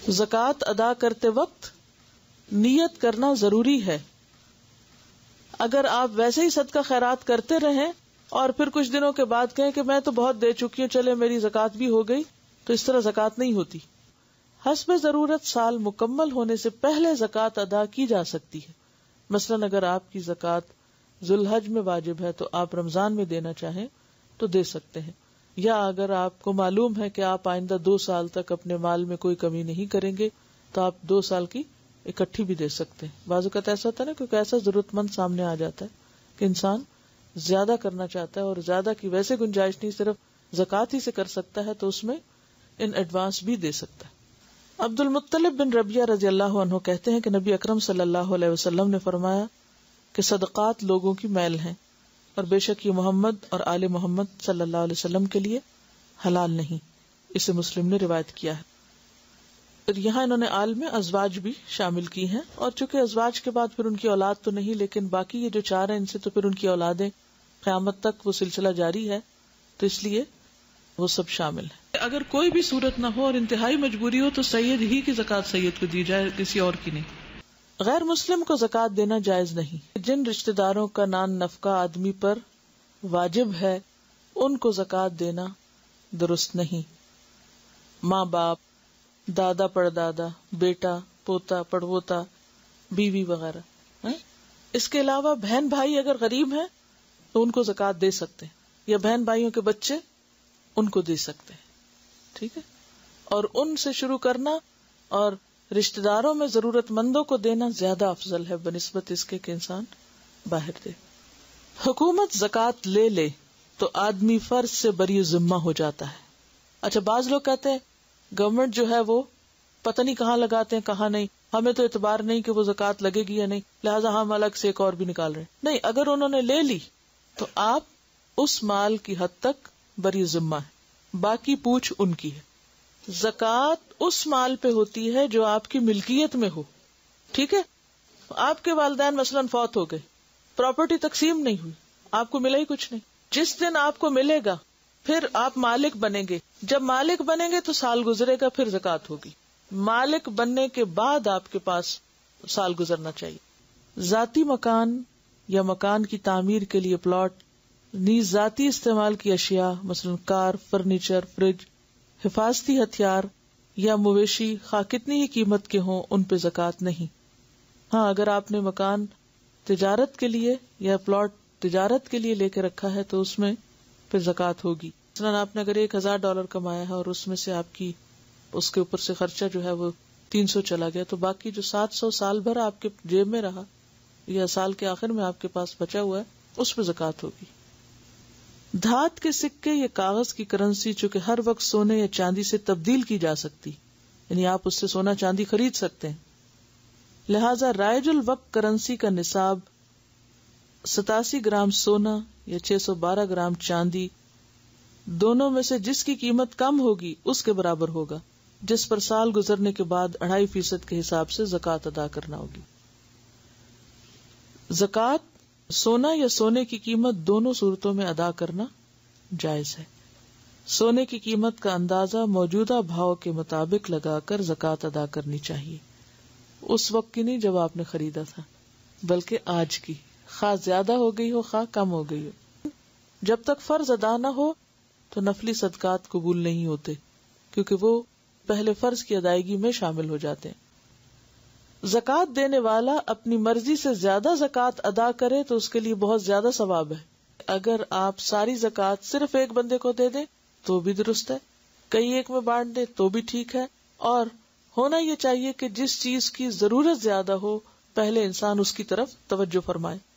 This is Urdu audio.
زکوٰۃ ادا کرتے وقت نیت کرنا ضروری ہے. اگر آپ ویسے ہی صدقہ خیرات کرتے رہیں اور پھر کچھ دنوں کے بعد کہیں کہ میں تو بہت دے چکی ہوں، چلے میری زکوٰۃ بھی ہو گئی، تو اس طرح زکوٰۃ نہیں ہوتی. حسب ضرورت سال مکمل ہونے سے پہلے زکوٰۃ ادا کی جا سکتی ہے. مثلاً اگر آپ کی زکوٰۃ ذوالحج میں واجب ہے تو آپ رمضان میں دینا چاہیں تو دے سکتے ہیں، یا اگر آپ کو معلوم ہے کہ آپ آئندہ 2 سال تک اپنے مال میں کوئی کمی نہیں کریں گے تو آپ 2 سال کی اکٹھی بھی دے سکتے ہیں. بعض اوقات ایسا ہوتا ہے نا، کیونکہ ایسا ضرورت مند سامنے آ جاتا ہے کہ انسان زیادہ کرنا چاہتا ہے اور زیادہ کی ویسے گنجائش نہیں، صرف زکوٰۃ ہی سے کر سکتا ہے، تو اس میں ان ایڈوانس بھی دے سکتا ہے. عبد المطلب بن ربیہ رضی اللہ عنہ کہتے ہیں کہ نبی اکرم صلی اللہ علیہ وسلم نے فرمایا کہ صدقات لوگوں کی میل ہیں، اور بے شک یہ محمد اور آل محمد صلی اللہ علیہ وسلم کے لیے حلال نہیں. اسے مسلم نے روایت کیا ہے. اور یہاں انہوں نے آل میں ازواج بھی شامل کی ہیں، اور چونکہ ازواج کے بعد پھر ان کی اولاد تو نہیں، لیکن باقی یہ جو 4 ہیں ان سے تو پھر ان کی اولادیں قیامت تک وہ سلسلہ جاری ہے، تو اس لیے وہ سب شامل ہیں. اگر کوئی بھی صورت نہ ہو اور انتہائی مجبوری ہو تو سید ہی کی زکوٰۃ سید کو دی جائے، کسی اور کی نہیں. غیر مسلم کو زکوٰۃ دینا جائز نہیں. جن رشتہ داروں کا نان نفقہ آدمی پر واجب ہے ان کو زکوٰۃ دینا درست نہیں. ماں باپ، دادا پڑدادا، بیٹا پوتا پڑپوتا، بیوی وغیرہ. اس کے علاوہ بہن بھائی اگر غریب ہیں تو ان کو زکوٰۃ دے سکتے ہیں، یا بہن بھائیوں کے بچے ان کو دے سکتے ہیں. ٹھیک ہے، اور ان سے شروع کرنا اور رشتہ داروں میں ضرورت مندوں کو دینا زیادہ افضل ہے بنسبت اس کے کہ انسان باہر دے. حکومت زکوٰۃ لے لے تو آدمی فرض سے بری ذمہ ہو جاتا ہے. اچھا، بعض لوگ کہتے ہیں گورنمنٹ جو ہے وہ پتہ نہیں کہاں لگاتے ہیں کہاں نہیں، ہمیں تو اعتبار نہیں کہ وہ زکوٰۃ لگے گی یا نہیں، لہٰذا ہم الگ سے ایک اور بھی نکال رہے ہیں. نہیں، اگر انہوں نے لے لی تو آپ اس مال کی حد تک بری ذمہ ہے، باقی پوچھ ان کی ہے. زکوٰۃ اس مال پہ ہوتی ہے جو آپ کی ملکیت میں ہو. ٹھیک ہے، آپ کے والدین مثلاً فوت ہو گئے، پراپرٹی تقسیم نہیں ہوئی، آپ کو ملا ہی کچھ نہیں. جس دن آپ کو ملے گا پھر آپ مالک بنیں گے. جب مالک بنیں گے تو سال گزرے گا، پھر زکوٰۃ ہوگی. مالک بننے کے بعد آپ کے پاس سال گزرنا چاہیے. ذاتی مکان یا مکان کی تعمیر کے لیے پلاٹ، نیز ذاتی استعمال کی اشیاء مثلا کار، فرنیچر، فریج، حفاظتی ہتھیار یا مویشی خواہ کتنی ہی قیمت کے ہوں ان پہ زکوٰۃ نہیں. ہاں، اگر آپ نے مکان تجارت کے لیے یا پلاٹ تجارت کے لیے لے کے رکھا ہے تو اس میں پھر زکوٰۃ ہوگی. مثلا آپ نے اگر $1000 کمایا ہے اور اس میں سے آپ کی اس کے اوپر سے خرچہ جو ہے وہ 300 چلا گیا، تو باقی جو 700 سال بھر آپ کے جیب میں رہا یا سال کے آخر میں آپ کے پاس بچا ہوا ہے اس پہ زکوٰۃ ہوگی. دھات کے سکے یا کاغذ کی کرنسی چونکہ ہر وقت سونے یا چاندی سے تبدیل کی جا سکتی، یعنی آپ اس سے سونا چاندی خرید سکتے ہیں، لہذا رائج الوقت کرنسی کا نصاب 87 گرام سونا یا 612 گرام چاندی، دونوں میں سے جس کی قیمت کم ہوگی اس کے برابر ہوگا، جس پر سال گزرنے کے بعد 2.5% کے حساب سے زکوٰۃ ادا کرنا ہوگی. زکوٰۃ سونا یا سونے کی قیمت دونوں صورتوں میں ادا کرنا جائز ہے. سونے کی قیمت کا اندازہ موجودہ بھاؤ کے مطابق لگا کر زکوٰۃ ادا کرنی چاہیے. اس وقت کی نہیں جب آپ نے خریدا تھا، بلکہ آج کی، خواہ زیادہ ہو گئی ہو خواہ کم ہو گئی ہو. جب تک فرض ادا نہ ہو تو نفلی صدقات قبول نہیں ہوتے، کیونکہ وہ پہلے فرض کی ادائیگی میں شامل ہو جاتے ہیں. زکوٰۃ دینے والا اپنی مرضی سے زیادہ زکوٰۃ ادا کرے تو اس کے لیے بہت زیادہ ثواب ہے. اگر آپ ساری زکوٰۃ صرف ایک بندے کو دے دیں تو بھی درست ہے، کئی ایک میں بانٹ دیں تو بھی ٹھیک ہے. اور ہونا یہ چاہیے کہ جس چیز کی ضرورت زیادہ ہو پہلے انسان اس کی طرف توجہ فرمائے.